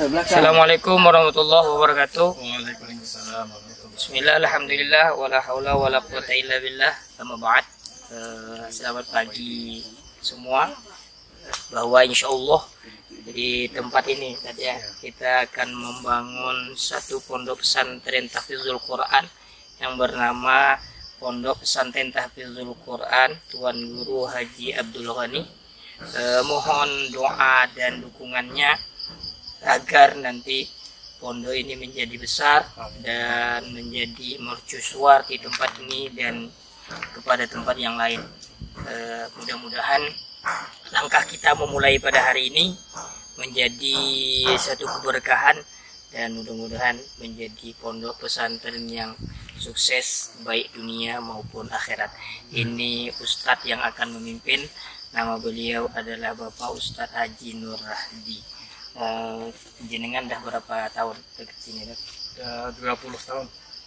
Assalamualaikum warahmatullahi wabarakatuh. Waalaikumsalam. Bismillah, alhamdulillah, wala haula wala quwata illa billah. Amma ba'd. Selamat pagi semua. Bahwa insya Allah di tempat ini tadi ya, kita akan membangun satu pondok pesantren tahfizul Quran yang bernama Pondok Pesantren Tahfizul Quran Tuan Guru Haji Abdul Ghani. Mohon doa dan dukungannya agar nanti pondok ini menjadi besar dan menjadi mercusuar di tempat ini dan kepada tempat yang lain. Mudah-mudahan langkah kita memulai pada hari ini menjadi satu keberkahan dan mudah-mudahan menjadi pondok pesantren yang sukses baik dunia maupun akhirat. Ini Ustadz yang akan memimpin. Nama beliau adalah Bapak Ustadz Haji Nur Rahdi. Jenengan dah berapa tahun dekat sini? 20 tahun.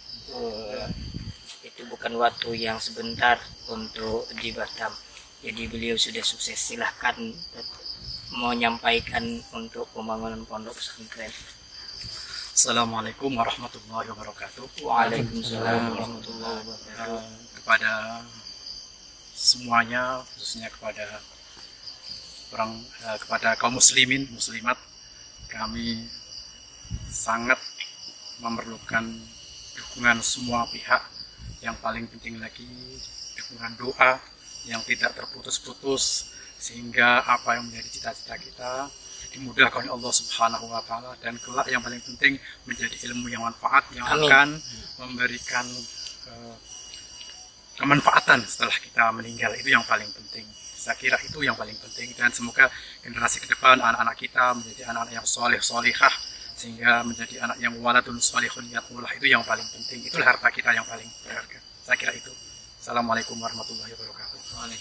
Itu bukan waktu yang sebentar untuk di Batam. Jadi beliau sudah sukses. Silahkan mau menyampaikan untuk pembangunan pondok pesantren. Assalamualaikum warahmatullahi wabarakatuh. Waalaikumsalam warahmatullahi wabarakatuh. Kepada semuanya, khususnya kepada kepada kaum muslimin, muslimat, kami sangat memerlukan dukungan semua pihak. Yang paling penting lagi dukungan doa yang tidak terputus-putus, sehingga apa yang menjadi cita-cita kita dimudahkan oleh Allah Subhanahu wa Ta'ala, dan kelak yang paling penting menjadi ilmu yang manfaat yang akan memberikan kemanfaatan setelah kita meninggal. Itu yang paling penting. Saya kira itu yang paling penting, dan semoga generasi ke depan anak-anak kita menjadi anak-anak yang soleh-solihah, sehingga menjadi anak yang waladun solihun yatullah. Itu yang paling penting. Itulah harta kita yang paling berharga. Saya kira itu. Assalamualaikum warahmatullahi wabarakatuh.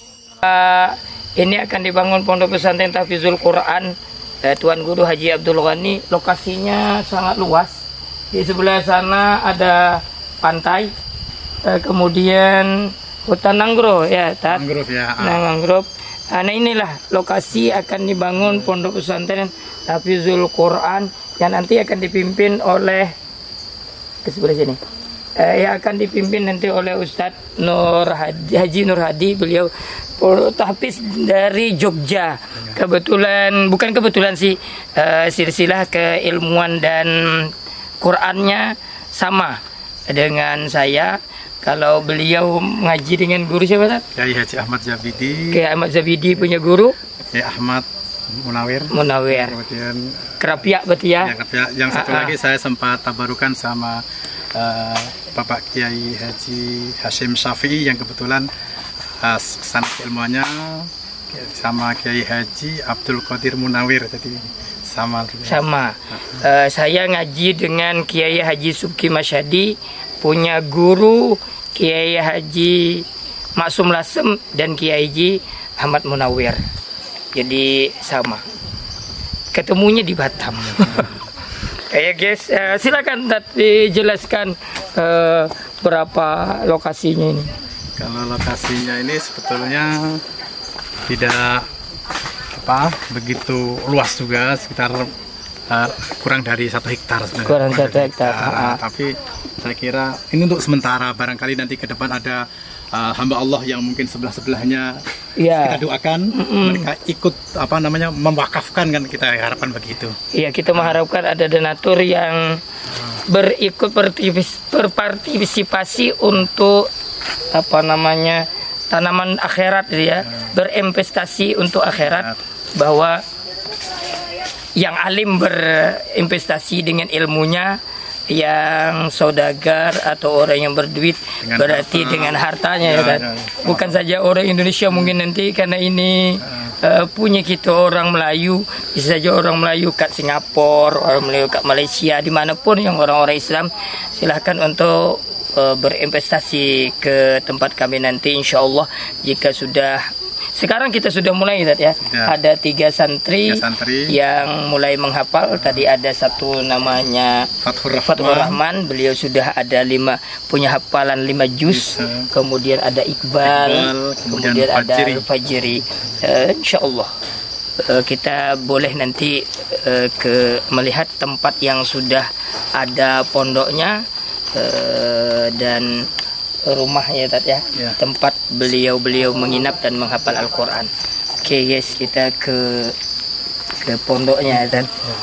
Ini akan dibangun pondok pesantren tahfizul Quran Tuan Guru Haji Abdul Ghani. Lokasinya sangat luas. Di sebelah sana ada pantai, kemudian hutan mangrove ya, Mangrove ya. Mangrove. Nah, inilah lokasi akan dibangun pondok pesantren tahfizul Quran yang nanti akan dipimpin oleh ke sebelah sini. Yang akan dipimpin nanti oleh Ustadz Haji Nur Hadi. Beliau tahfiz dari Jogja. Bukan kebetulan sih, silsilah keilmuan dan Qurannya sama dengan saya. Kalau beliau ngaji dengan guru siapa? Kiai Haji Ahmad Zabidi. Kiai Ahmad Zabidi punya guru Kiai Ahmad Munawir. Kemudian Kerapiak berarti ya. Yang satu lagi saya sempat tabarukan sama Bapak Kiai Haji Hashim Syafi'i yang kebetulan sanad ilmuannya sama Kiai Haji Abdul Qadir Munawir, jadi sama. Saya ngaji dengan Kiai Haji Subki Masyadi, punya guru Kiai Haji Maksum Lasem dan Kiai Haji Ahmad Munawir. Jadi sama. Ketemunya di Batam. Ya guys, silakan dijelaskan berapa lokasinya ini. Kalau lokasinya ini sebetulnya tidak begitu luas juga, sekitar kurang dari 1 hektar sebenarnya. Kurang 1 hektar. Tapi saya kira ini untuk sementara, barangkali nanti ke depan ada hamba Allah yang mungkin sebelah-sebelahnya kita doakan mereka ikut mewakafkan, kan kita harapkan begitu. Iya, kita mengharapkan ada donatur yang berikut berpartisipasi untuk tanaman akhirat ya, berinvestasi untuk akhirat, bahwa yang alim berinvestasi dengan ilmunya, yang saudagar atau orang yang berduit berarti dengan hartanya ya kan. Bukan saja orang Indonesia, mungkin nanti karena ini punya kita orang Melayu, bisa saja orang Melayu kat Singapura, orang Melayu kat Malaysia, dimanapun yang orang-orang Islam, silahkan untuk berinvestasi ke tempat kami nanti, insya Allah. Jika sekarang kita sudah mulai ya, ada 3 santri yang mulai menghafal. Tadi ada satu namanya Fathur Rahman, beliau sudah ada punya hafalan 5 juz. Kemudian ada Iqbal, kemudian ada Fajri. Insya Allah kita boleh nanti ke melihat tempat yang sudah ada pondoknya dan rumahnya Tat ya, tempat beliau menginap dan menghafal Al-Quran. Oke guys, kita ke pondoknya Tat.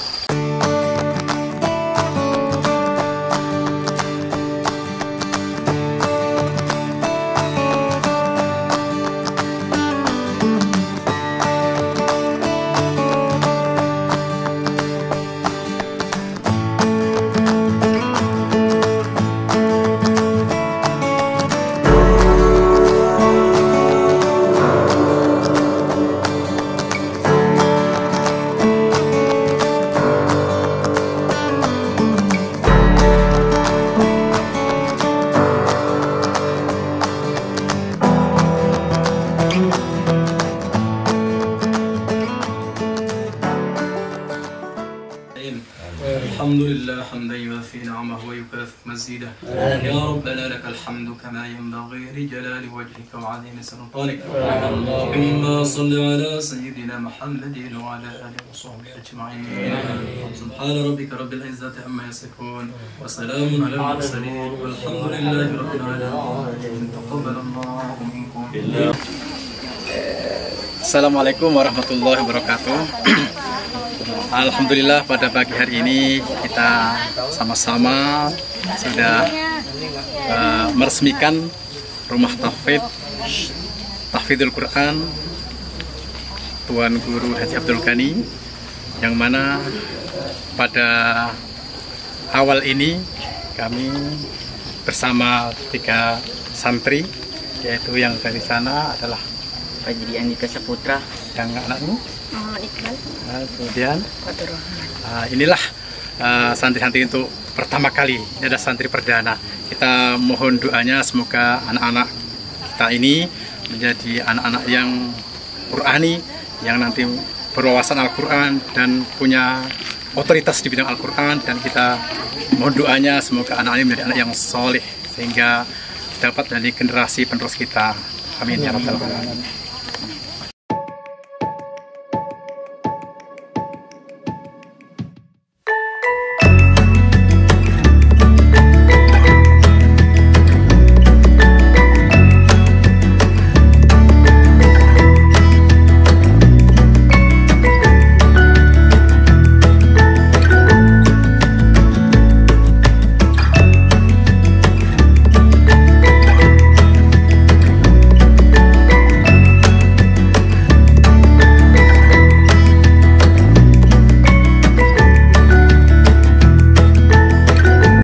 الحمد لله حمدا يوافي نعمه ويكافئ مزيده يا ربنا لك الحمد كما ينبغي لجلال وجهك وعظيم سلطانك اللهم صل على سيدنا محمد وعلى اله وصحبه اجمعين سبحان ربك رب العزه عما يصفون وسلام على المرسلين والحمد لله رب العالمين تقبل الله منكم. Assalamualaikum warahmatullahi wabarakatuh. Alhamdulillah pada pagi hari ini kita sama-sama sudah meresmikan rumah tahfidul Quran Tuan Guru Haji Abdul Ghani, yang mana pada awal ini kami bersama 3 santri, yaitu yang dari sana adalah Fajri Andika Saputra, yang anakmu Iqbal, kemudian inilah santri-santri untuk pertama kali, ini ada santri perdana. Kita mohon doanya semoga anak-anak kita ini menjadi anak-anak yang Qur'ani, yang nanti berwawasan Al-Quran dan punya otoritas di bidang Al-Quran, dan kita mohon doanya semoga anak ini menjadi anak yang soleh sehingga dapat dari generasi penerus kita. Amin ya rabbal alamin.